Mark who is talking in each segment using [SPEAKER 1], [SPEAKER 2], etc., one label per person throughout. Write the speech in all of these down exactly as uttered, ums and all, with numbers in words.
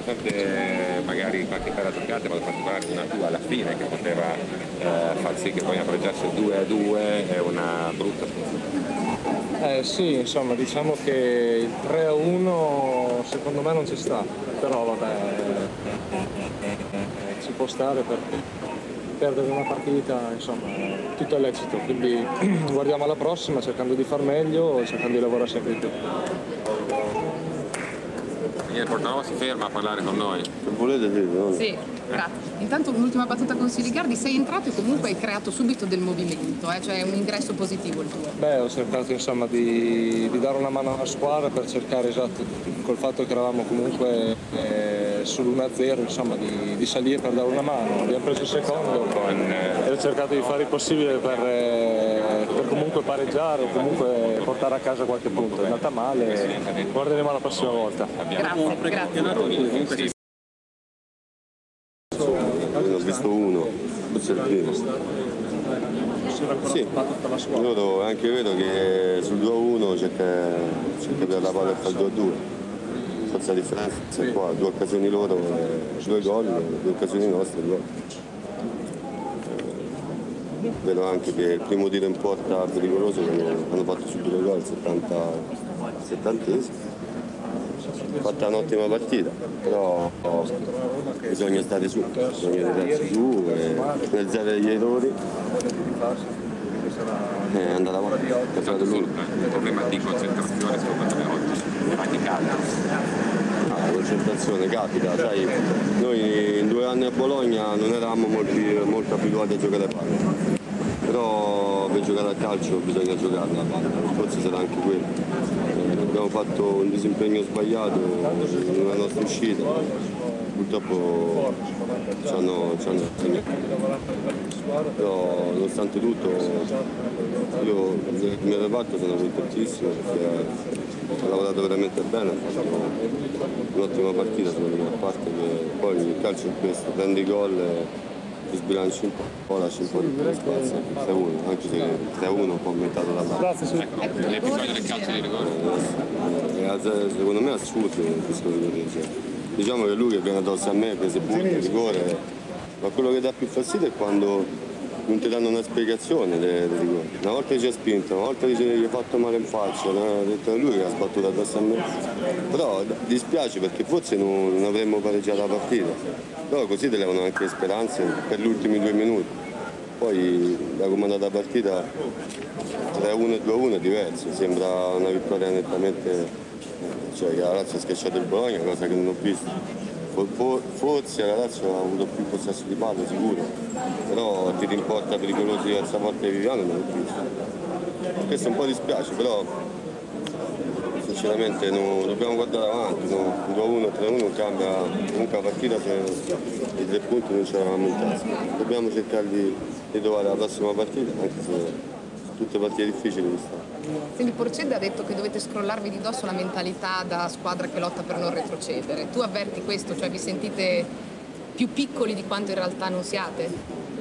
[SPEAKER 1] nonostante magari qualche bella giocata, ma in particolare una tua alla fine che poteva eh, far sì che poi pareggiasse due a due, è una brutta sconfitta.
[SPEAKER 2] Eh sì, insomma, diciamo che il tre a uno secondo me non ci sta, però vabbè, ci può stare perché perdere una partita, insomma, tutto è lecito, quindi guardiamo alla prossima cercando di far meglio, cercando di lavorare sempre di più.
[SPEAKER 1] Il portavoce si ferma a parlare con noi.
[SPEAKER 3] Se volete sì, no?
[SPEAKER 4] Sì, grazie. Intanto un'ultima battuta con Siligardi, sei entrato e comunque hai creato subito del movimento, eh? Cioè un ingresso positivo il tuo.
[SPEAKER 2] Beh, ho cercato insomma di, di dare una mano alla squadra per cercare, esatto, col fatto che eravamo comunque eh, sull'uno a zero, insomma, di, di salire per dare una mano. Abbiamo preso il secondo con, eh, e ho cercato di fare il possibile per, eh, per comunque pareggiare o comunque portare a casa qualche punto. È andata male, guarderemo la prossima volta.
[SPEAKER 4] Grazie, grazie.
[SPEAKER 3] Ne ho visto uno, forse il primo. Sì, loro è anche vero che sul due a uno c'è che per la palla e fa il due a due. Forza differenza è qua, due occasioni loro, due gol, due occasioni nostre, due. Eh, vedo anche che il primo tiro in porta pericoloso hanno fatto subito gol, settantesimo. Fatta un'ottima partita, però oh, bisogna stare su, bisogna tirarsi su e nel zero degli errori e andare avanti.
[SPEAKER 1] Un problema di concentrazione secondo me oggi, anche caldo.
[SPEAKER 3] Ah, la concentrazione capita, sai, noi in due anni a Bologna non eravamo molti, molto abituati a giocare a palla, però per giocare a calcio bisogna giocarla a palla, forse sarà anche quello. Abbiamo fatto un disimpegno sbagliato nella nostra uscita, purtroppo ci hanno segnato. Però nonostante tutto io nel mio reparto sono contentissimo perché ha lavorato veramente bene, ha fatto un'ottima partita secondo me, a parte che poi il calcio è questo, prendi gol e ti sbilanci un po', lasci un po' di spazio, tre a uno, anche se tre a uno un po' aumentato la mano.
[SPEAKER 1] Ecco, l'episodio del calcio di rigore.
[SPEAKER 3] Secondo me è assurdo il discorso del genere. Diciamo che lui che viene addosso a me, prese punti, rigore, ma quello che dà più fastidio è quando non ti danno una spiegazione del rigore. Una volta ci ha spinto, una volta dice che gli ha fatto male in faccia, ha detto lui che ha sbattuto addosso a me. Però dispiace perché forse non, non avremmo pareggiato la partita. Però così ti levano anche speranze per gli ultimi due minuti. Poi da come è andata la partita tre a uno e due a uno è diverso, sembra una vittoria nettamente, cioè che la Lazio ha schiacciato il Bologna, cosa che non ho visto. Forse la Lazio ha avuto più possesso di palla, sicuro, però tiri in porta pericolosi diversa parte di Viviano non l'ho visto. Questo un po' dispiace, però sinceramente no, dobbiamo guardare avanti, no? due a uno, tre a uno non cambia, comunque la partita se i tre punti non ce l'avevamo in tasca. Dobbiamo cercare di, di trovare la prossima partita, anche se tutte partite difficili di stare.
[SPEAKER 4] Senti, Porcedda ha detto che dovete scrollarvi di dosso la mentalità da squadra che lotta per non retrocedere. Tu avverti questo? Cioè vi sentite più piccoli di quanto in realtà non siate?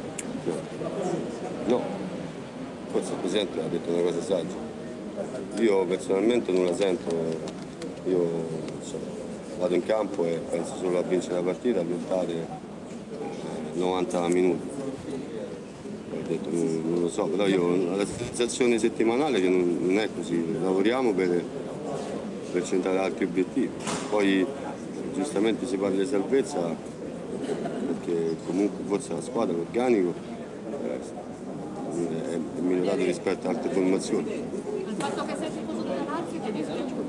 [SPEAKER 3] No, forse il Presidente ha detto una cosa saggia. Io personalmente non la sento, io cioè, vado in campo e penso solo a vincere la partita, a lottare eh, novanta minuti. Ho detto, non, non lo so, però io ho la sensazione settimanale che non, non è così, lavoriamo per, per centrare altri obiettivi. Poi giustamente si parla di salvezza perché comunque forse la squadra, l'organico eh, è, è migliorato rispetto ad altre formazioni.
[SPEAKER 5] Il fatto che sei tifoso della Lazio ti dispiace?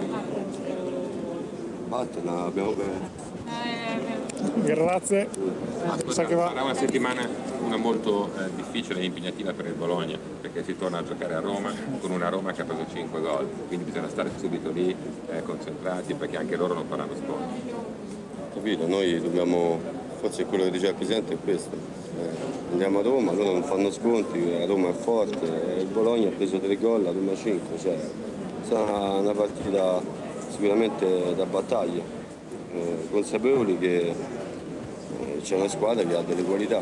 [SPEAKER 3] Vattene, abbiamo bene.
[SPEAKER 2] Grazie.
[SPEAKER 1] Sa che va. Sarà una settimana una molto eh, difficile e impegnativa per il Bologna, perché si torna a giocare a Roma con una Roma che ha preso cinque gol, quindi bisogna stare subito lì eh, concentrati perché anche loro non faranno sconti.
[SPEAKER 3] Capito, noi dobbiamo, forse quello che diceva il Presidente è questo, eh, andiamo a Roma, loro non fanno sconti, la Roma è forte, il Bologna ha preso tre gol, la Roma cinque, cioè sarà una partita sicuramente da battaglia, eh, consapevoli che eh, c'è una squadra che ha delle qualità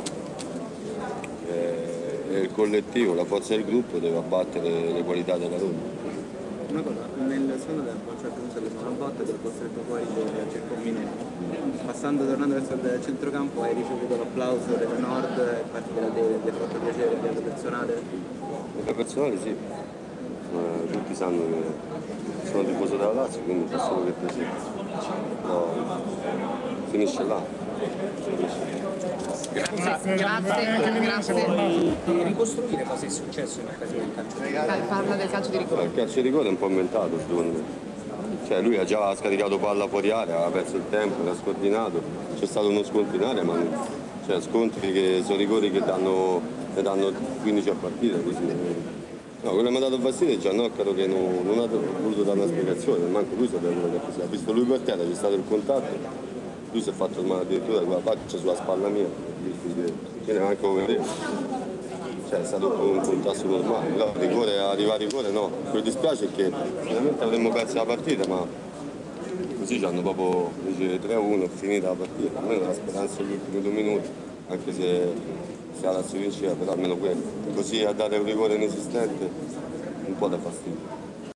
[SPEAKER 3] eh, e il collettivo, la forza del gruppo deve abbattere le qualità della Roma.
[SPEAKER 6] Una cosa, nel secondo tempo c'è cioè, che sono a battere al costretto poi del Circo Mineo. passando, tornando verso il centrocampo, hai ricevuto l'applauso della Nord, è partita da te, ti ha fatto piacere a livello personale?
[SPEAKER 3] A livello personale sì, eh, tutti sanno che sono tifoso della Lazio, quindi fa solo che piacere. No, finisce là. Finisce.
[SPEAKER 4] Grazie, grazie, grazie.
[SPEAKER 7] Di ricostruire cosa è successo in occasione del calcio di rigore.
[SPEAKER 4] Parla del calcio di rigore.
[SPEAKER 3] Il calcio di rigore è un po' inventato secondo me. Cioè lui ha già scaricato palla fuori area, aveva perso il tempo, era scordinato, c'è stato uno scontro in area, ma cioè, scontri che sono rigori che danno, ne danno quindici a partita. Così. No, quello che mi ha dato fastidio è Giannoccaro che non, non ha voluto dare una spiegazione, manco lui sapeva quello che ha visto lui per terra, c'è stato il contatto, lui si è fatto male addirittura con la faccia sulla spalla mia, che neanche lo vedevo. Cioè, è stato un contatto normale, però rigore, arrivare a rigore no. Quello che dispiace è che finalmente avremmo perso la partita, ma così ci hanno proprio tre a uno, finita la partita, almeno la speranza degli ultimi due minuti, anche se, se la Lazio vinceva, però almeno quello. Così a dare un rigore inesistente un po' da fastidio.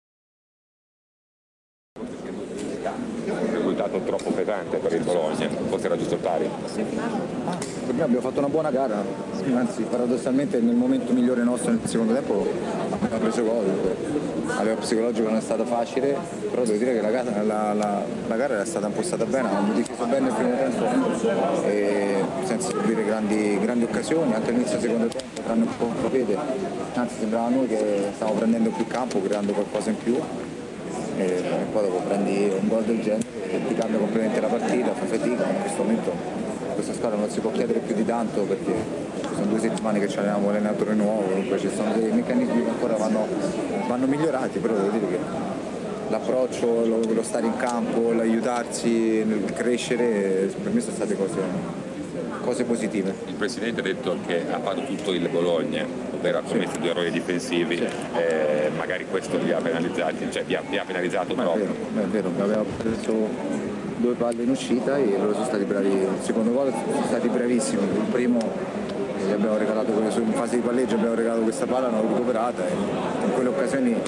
[SPEAKER 1] Un risultato troppo pesante per il Bologna, forse era giusto pari.
[SPEAKER 8] Ah, abbiamo fatto una buona gara, anzi paradossalmente nel momento migliore nostro nel secondo tempo abbiamo preso gol. A livello psicologico non è stata facile, però devo dire che la gara, la, la, la gara era stata impostata bene, abbiamo difeso bene nel primo tempo e senza subire grandi, grandi occasioni, anche all'inizio del secondo tempo, tranne un po' contropiede, anzi sembrava a noi che stavamo prendendo più campo, creando qualcosa in più. E poi dopo prendi un gol del genere che ti cambia completamente la partita, fa fatica, in questo momento questa squadra non si può chiedere più di tanto perché sono due settimane che ci abbiamo allenatore nuovo, comunque ci sono dei meccanismi che ancora vanno, vanno migliorati, però devo dire che l'approccio, lo, lo stare in campo, l'aiutarsi nel crescere, per me sono state cose, cose positive.
[SPEAKER 1] Il Presidente ha detto che ha fatto tutto il Bologna, ovvero ha commesso sì. due errori difensivi, sì. eh, magari questo li ha penalizzati, cioè vi ha, vi ha penalizzato
[SPEAKER 8] Ma
[SPEAKER 1] troppo.
[SPEAKER 8] È vero, è vero, aveva preso due palle in uscita e loro sono stati bravi, il secondo gol sono stati bravissimi, il primo gli abbiamo regalato, in fase di palleggio abbiamo regalato questa palla, l'hanno recuperata e in quelle occasioni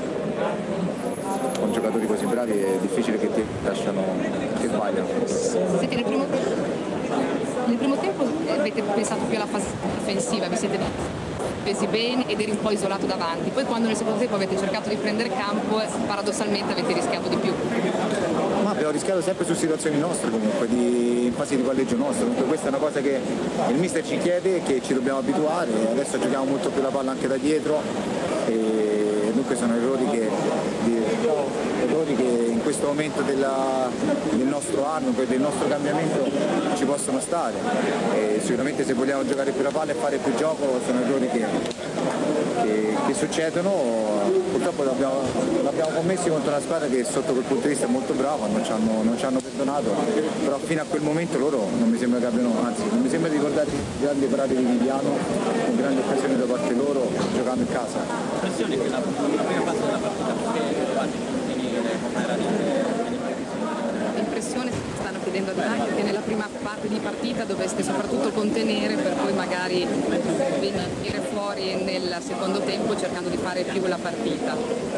[SPEAKER 8] con giocatori così bravi è difficile che ti lasciano, che sbagliano.
[SPEAKER 4] Senti, nel primo, nel primo tempo avete pensato più alla fase difensiva, vi siete presi bene ed eri un po' isolato davanti, poi quando nel secondo tempo avete cercato di prendere campo paradossalmente avete rischiato di più.
[SPEAKER 8] Ma abbiamo rischiato sempre su situazioni nostre comunque, di, in fase di palleggio nostro, comunque questa è una cosa che il mister ci chiede, che ci dobbiamo abituare, adesso giochiamo molto più la palla anche da dietro e dunque sono errori che, di, errori che in questo momento della, del nostro anno, del nostro cambiamento ci possono stare e sicuramente se vogliamo giocare più la palla e fare più gioco sono errori che, che, che succedono, purtroppo l'abbiamo, l'abbiamo commessi contro una squadra che sotto quel punto di vista è molto brava, non ci hanno, non ci hanno perdonato, però fino a quel momento loro non mi sembra che abbiano, anzi non mi sembra di ricordare grandi parate di Viviano con grandi occasioni da parte loro giocando in casa.
[SPEAKER 7] L'impressione è che la prima parte della partita
[SPEAKER 4] L'impressione stanno chiedendo a Draghi che nella prima parte di partita doveste soprattutto contenere per poi magari venire fuori nel secondo tempo cercando di fare più la partita.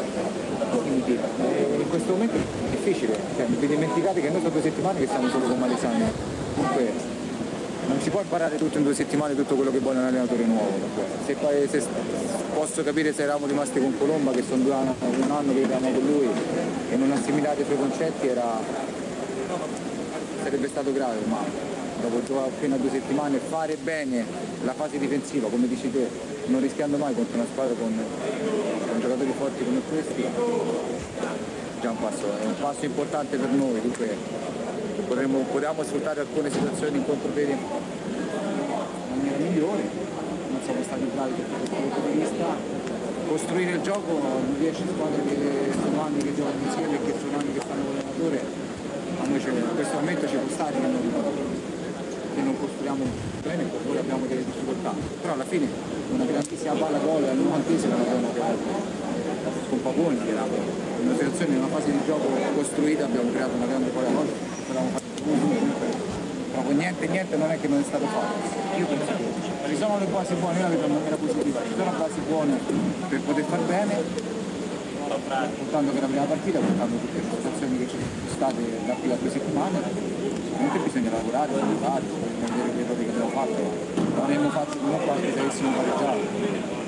[SPEAKER 8] In questo momento è difficile, cioè, vi dimenticate che noi sono due settimane che stiamo solo con Malesani, comunque non si può imparare tutto in due settimane tutto quello che vuole un allenatore nuovo. Se, se posso capire se eravamo rimasti con Colomba, che sono due anni, un anno che eravamo con lui e non assimilare i suoi concetti era, sarebbe stato grave, ma dopo giocare appena due settimane fare bene la fase difensiva, come dici te, non rischiando mai contro una squadra con, con giocatori forti come questi, già un passo, è un passo importante per noi, dunque potremmo, potevamo sfruttare alcune situazioni in contropiede in maniera migliore, non siamo stati bravi da questo punto di vista. Costruire il gioco non riesce squadre che sono anni che giocano insieme e che sono anni che fanno l'allenatore, a noi in questo momento ci può stare che non, che non costruiamo bene, per noi abbiamo delle difficoltà, però alla fine una grandissima palla gol al novantesimo l'abbiamo creato con Pavoni, che era in una situazione, in una fase di gioco costruita abbiamo creato una grande palla gol, potevamo fare però con niente niente non è che non è stato fatto. Io penso che ci sono le basi buone, io la vedo in maniera positiva, ci sono basi buone per poter far bene, portando che la prima partita, portando tutte le situazioni che ci sono state da qui a due settimane, bisogna lavorare, bisogna fare, bisogna vedere gli errori che abbiamo fatto, l'avremmo fatto comunque anche se avessimo pareggiato.